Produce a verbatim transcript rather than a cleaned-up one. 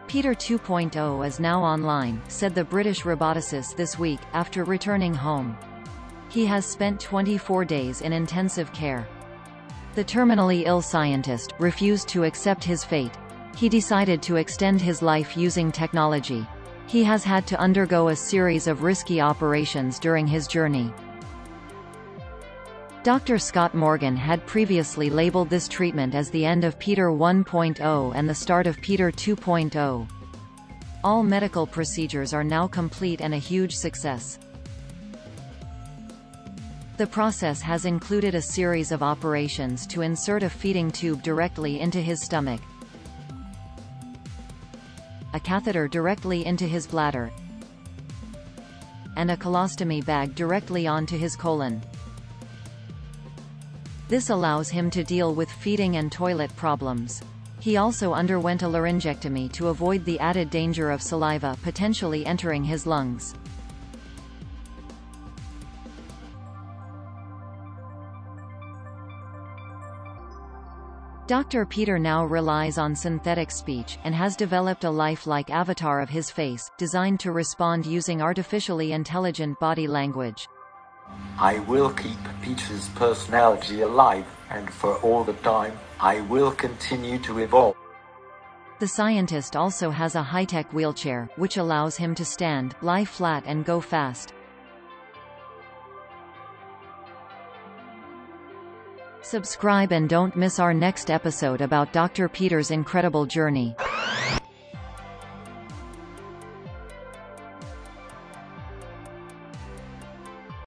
Peter two point oh is now online, said the British roboticist this week, after returning home. He has spent twenty-four days in intensive care. The terminally ill scientist refused to accept his fate. He decided to extend his life using technology. He has had to undergo a series of risky operations during his journey. Doctor Scott-Morgan had previously labeled this treatment as the end of Peter one point oh and the start of Peter two point oh. All medical procedures are now complete and a huge success. The process has included a series of operations to insert a feeding tube directly into his stomach, a catheter directly into his bladder, and a colostomy bag directly onto his colon. This allows him to deal with feeding and toilet problems. He also underwent a laryngectomy to avoid the added danger of saliva potentially entering his lungs. Doctor Peter now relies on synthetic speech, and has developed a lifelike avatar of his face, designed to respond using artificially intelligent body language. I will keep Peter's personality alive, and for all the time, I will continue to evolve. The scientist also has a high-tech wheelchair, which allows him to stand, lie flat and go fast. Subscribe and don't miss our next episode about Doctor Peter's incredible journey.